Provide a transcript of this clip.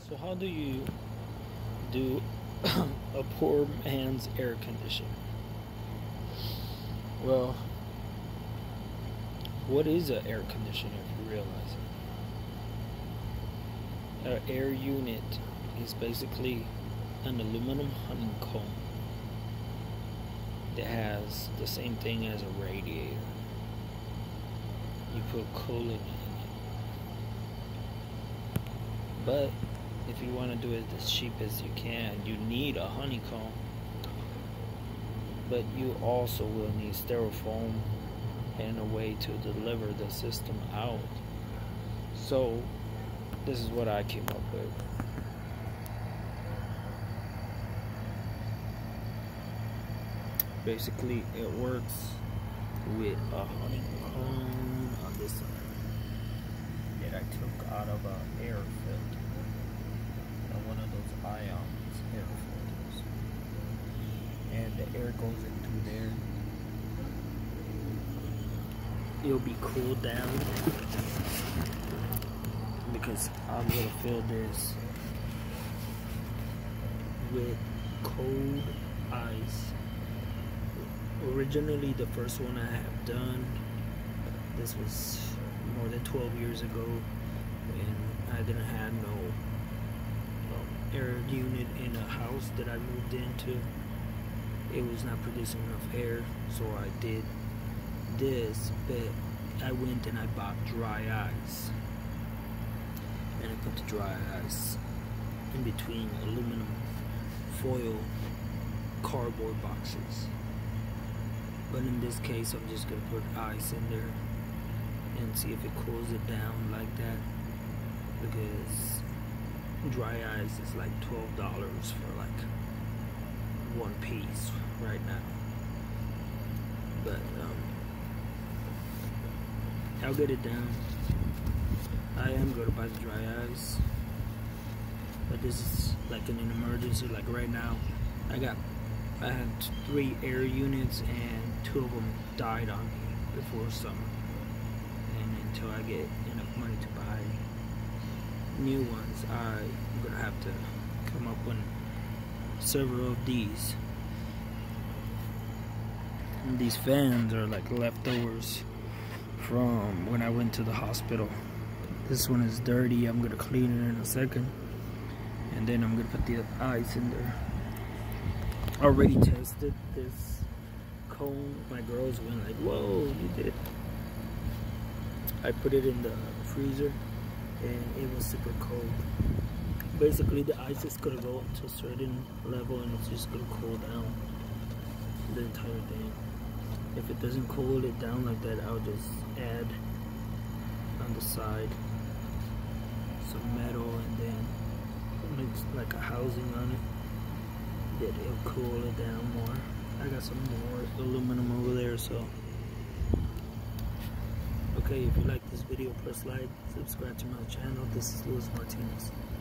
So how do you do a poor man's air conditioning? Well, what is an air conditioner if you realize it? An air unit is basically an aluminum honeycomb that has the same thing as a radiator. You put coolant in it. But if you want to do it as cheap as you can, you need a honeycomb. But you also will need styrofoam and a way to deliver the system out. So this is what I came up with. Basically, it works with a honeycomb on this side that I took out of an air filter. One of those ions air filters. And the air goes in through there. It'll be cooled down because I'm gonna fill this with cold ice. Originally, the first one I have done, this was more than 12 years ago, and I didn't have no air unit in a house that I moved into. It was not producing enough air, so I did this, but I went and I bought dry ice, and I put the dry ice in between aluminum foil cardboard boxes. But in this case, I'm just gonna put ice in there and see if it cools it down like that, because dry ice is like $12 for like one piece right now. But I'll get it down. I am gonna buy the dry ice, but this is like in an emergency. Like right now, I had 3 air units and 2 of them died on me before summer, and until I get enough money to buy new ones, I'm gonna have to come up with several of these. And these fans are like leftovers from when I went to the hospital. This one is dirty. I'm gonna clean it in a second, and then I'm gonna put the ice in there. I already tested this cone. My girls went like, "Whoa, you did." I put it in the freezer and it was super cold. Basically, the ice is gonna go up to a certain level and it's just gonna cool down the entire thing. If it doesn't cool it down like that, I'll just add on the side some metal and then mix like a housing on it that it'll cool it down more. I got some more aluminum over there, so okay, if you like this video, press like, subscribe to my channel. This is Luis Martinez.